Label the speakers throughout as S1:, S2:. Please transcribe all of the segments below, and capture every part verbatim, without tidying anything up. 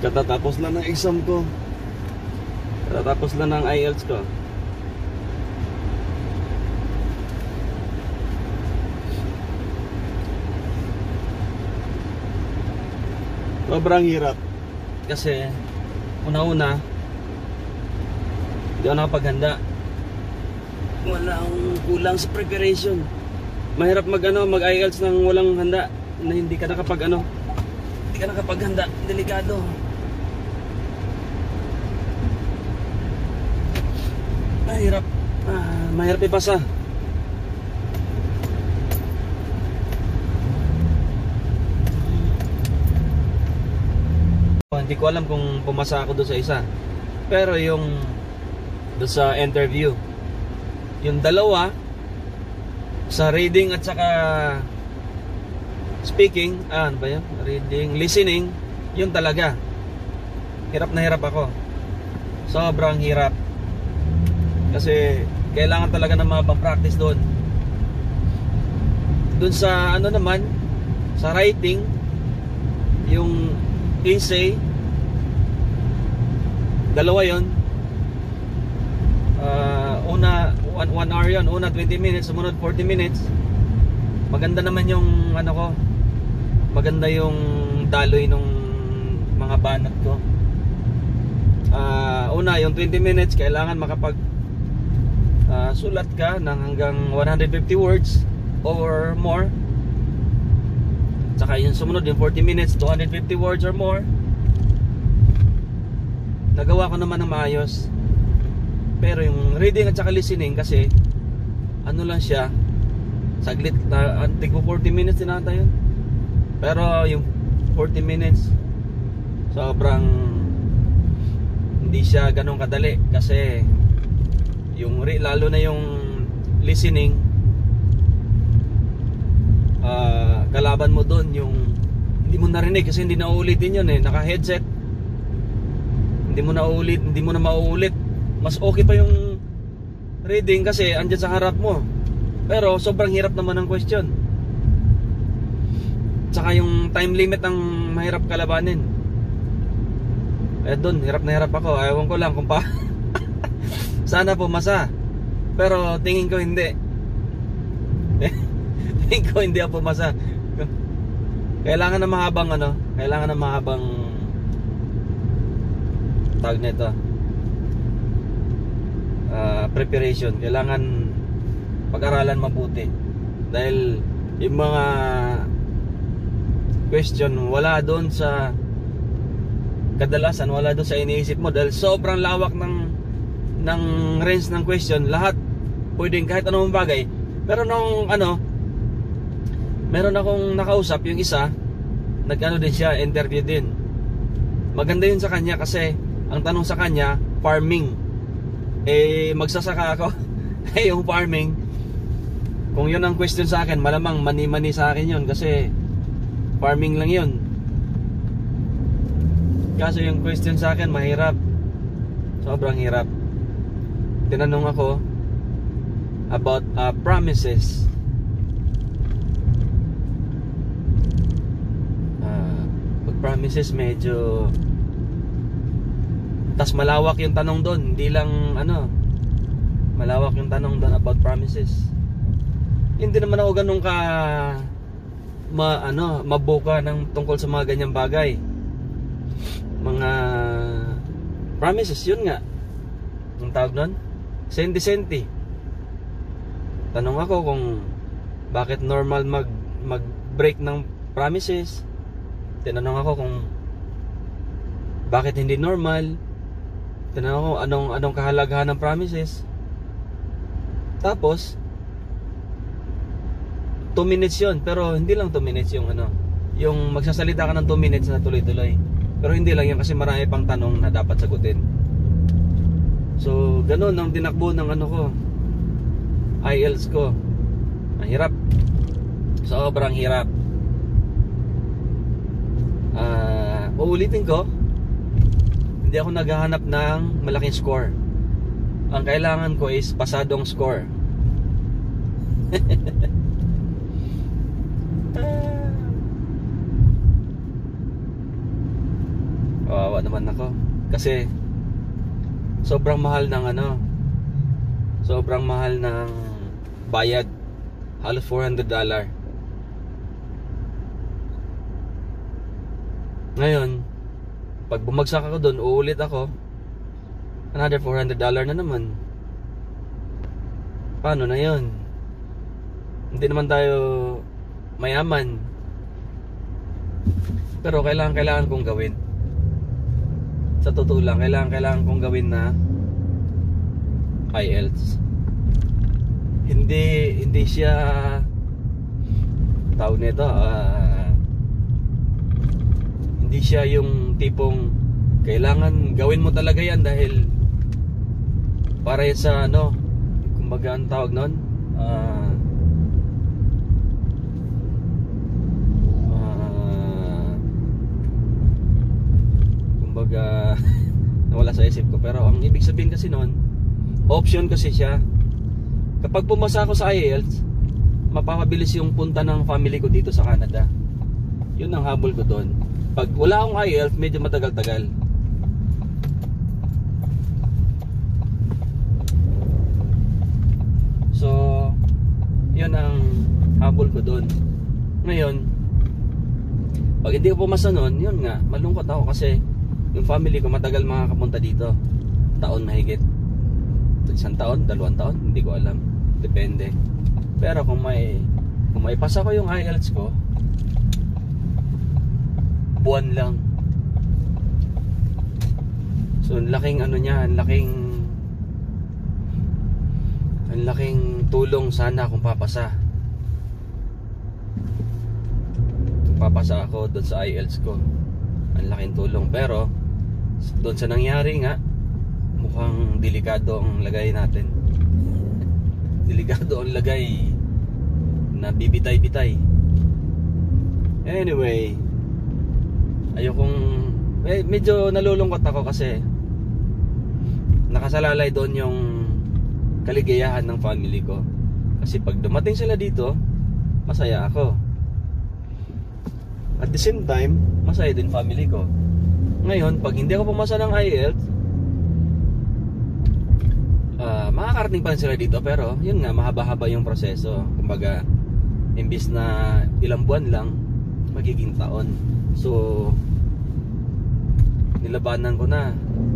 S1: Katatapos lang ng exam ko. Katatapos lang ng I E L T S ko. Sobrang hirap. Kasi una-una hindi ako nakapaghanda. Wala akong kulang sa preparation. Mahirap mag ano, mag I E L T S nang walang handa. Na hindi ka nakapag ano, hindi ka nakapaghanda. Delikado. Mahirap. Ah, mahirap ipasa. Hindi ko alam kung pumasa ako doon sa isa. Pero yung doon sa interview, yung dalawa sa reading at saka speaking, ah, ano ba yun? Reading, listening, yun talaga. Hirap na hirap ako. Sobrang hirap. Kasi kailangan talaga ng mga pang-practice doon. Doon sa ano naman, sa writing, yung essay, dalawa yun. Uh, una, one, one hour yun. Una twenty minutes, sumunod forty minutes. Maganda naman yung ano ko, maganda yung daloy nung mga banat ko. Uh, una, yung twenty minutes, kailangan makapag uh, sulat ka ng hanggang one hundred fifty words or more. Tsaka yung sumunod, yung forty minutes, two hundred fifty words or more. Nagawa ko naman ng maayos. Pero yung reading at saka listening, kasi ano lang siya, saglit na, antig ko forty minutes din ata yun. Pero yung forty minutes, sobrang hindi siya ganun kadali. Kasi yung, lalo na yung listening, uh, kalaban mo doon yung hindi mo narinig kasi hindi na uulitin yun eh, naka headset. Hindi mo na uulit, hindi mo na mauulit. Mas okay pa yung reading kasi andyan sa harap mo. Pero sobrang hirap naman ng question. Tsaka yung time limit ang mahirap kalabanin. Eh doon, hirap na hirap ako. Ayaw ko lang kung pa sana pumasa. Pero tingin ko hindi. Tingin ko hindi ako pumasa. Kailangan na mahabang ano, kailangan na mahabang tawag nito. Uh, preparation. Kailangan pag-aralan mabuti. Dahil yung mga question wala doon sa kadalasan, wala doon sa iniisip mo. Dahil sobrang lawak ng ng range ng question. Lahat pwedeng kahit anong bagay. Pero nung ano, meron akong nakausap, yung isa nag-ano din siya, interview din. Maganda yun sa kanya kasi ang tanong sa kanya, farming. Eh magsasaka ako. Eh yung farming, kung yun ang question sa akin, malamang mani-mani sa akin yun kasi farming lang yun. Kasi yung question sa akin mahirap. Sobrang hirap. Tinanong ako about uh, promises. uh, Pag promises medyo tas malawak yung tanong doon. Hindi lang ano, malawak yung tanong doon about promises. Hindi naman ako ganun ka ma, ano, mabuka ng tungkol sa mga ganyang bagay. Mga promises, yun nga ang tawag nun, senti-senti. Tanong ako kung bakit normal mag mag break ng promises. Tinanong ako kung bakit hindi normal. Tinanong ko anong, anong kahalagahan ng promises. Tapos two minutes yun. Pero hindi lang two minutes yung ano, yung magsasalita ka ng two minutes na tuloy-tuloy. Pero hindi lang yan kasi marami pang tanong na dapat sagutin. So ganun ang tinakbo ng ano ko, I E L T S ko. Ang hirap. Sobrang hirap. uh, Uulitin ko, hindi ako naghahanap ng malaking score. Ang kailangan ko is pasadong score. Kawawa naman ako. Kasi sobrang mahal ng ano, sobrang mahal ng bayad. Halos four hundred dollars. Ngayon, pag bumagsak ako doon, uulit ako, another four hundred dollars na naman. Paano na yun? Hindi naman tayo mayaman. Pero kailangan kailangan kong gawin. Sa totoo lang, kailangan kailangan kong gawin na I E L T S. Hindi hindi siya tawag nito, uh, hindi siya yung tipong kailangan gawin mo talaga yan dahil para yan sa ano, kumbaga ang tawag nun, uh, uh, kumbaga nawala sa isip ko. Pero ang ibig sabihin kasi nun, option kasi siya. Kapag pumasa ako sa I E L T S, mapapabilis yung punta ng family ko dito sa Canada. Yun ang habol ko doon. Pag wala akong I E L T S, medyo matagal-tagal. So, yun ang habol ko doon. Ngayon, pag hindi ko pumasa noon, yun nga, malungkot ako kasi yung family ko matagal makakapunta dito. Taon mahigit. Isang taon, dalawang taon, hindi ko alam. Depende. Pero kung may kung may pasa ko yung I E L T S ko, buwan lang. So, ang laking ano niya, ang laking ang laking tulong sana kung papasa. Kung papasa ako doon sa I E L T S ko, ang laking tulong. Pero doon sa nangyari nga, mukhang delikado ang lagay natin. Delikado ang lagay na bibitay-bitay. Anyway, ayokong eh, medyo nalulungkot ako kasi nakasalalay doon yung kaligayahan ng family ko. Kasi pag dumating sila dito, masaya ako. At the same time, masaya din family ko. Ngayon, pag hindi ako pumasa ng I E L T S, Uh, makakarating pa rin sila dito, pero yun nga, mahaba-haba yung proseso. Kumbaga, imbis na ilang buwan lang, magiging taon. So, nilabanan ko na,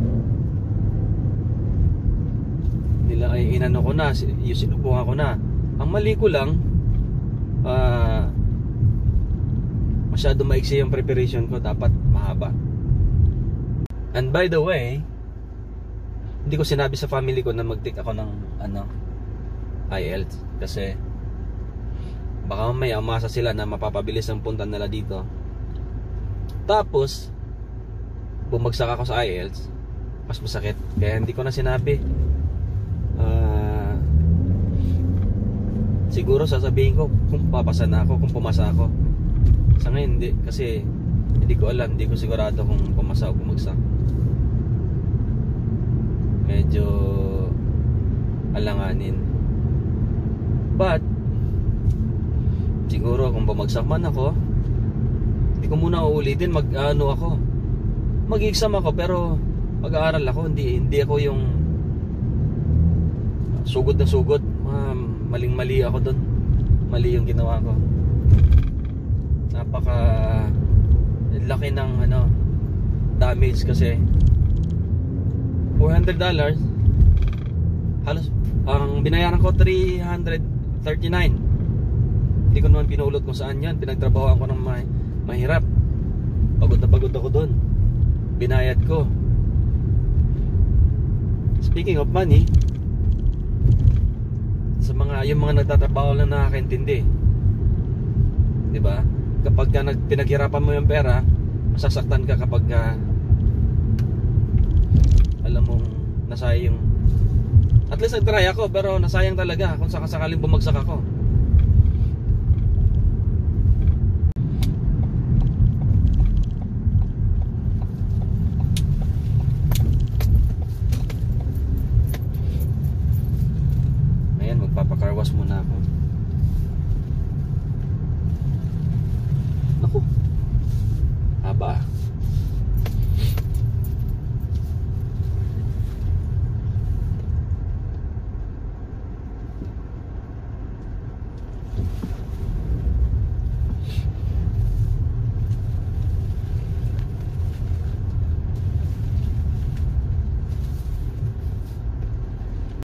S1: nila ay inano ko na, yung sinubukan ko na. Ang mali ko lang, uh, masyado maiksi yung preparation ko, dapat mahaba. And by the way, hindi ko sinabi sa family ko na mag-take ako ng ano, I E L T S kasi baka mamaya umasa sila na mapapabilis ang punta nila dito. Tapos bumagsak ako sa I E L T S, mas masakit. Kaya hindi ko na sinabi. uh, Siguro sasabihin ko kung papasa na ako, kung pumasa ako. Sa ngayon hindi, kasi hindi ko alam, hindi ko sigurado kung pumasa o bumagsak. Medyo alanganin. But siguro kung bumagsak man ako, hindi ko muna uulitin. Mag ano ako, mag-exam ako, pero mag-aaral ako. Hindi, hindi ako yung sugod na sugod. Maling mali ako doon. Mali yung ginawa ko. Napaka laki ng ano, damage kasi four hundred dollars, halos ang binayaran ko three hundred thirty-nine. Hindi ko naman pinulot kung saan yan. Pinagtrabahoan ko ng may, mahirap. Pagod na pagod ako doon. Binayad ko. Speaking of money, sa mga yung mga nagtatrabaho lang nakakaintindi, di ba? Kapag ka nag, pinaghirapan mo yung pera, masasaktan ka kapag ka alam mong nasayang. At least nag-try ako, pero nasayang talaga kung sakasakaling bumagsak ako. Ayan, magpapakarwas muna ako.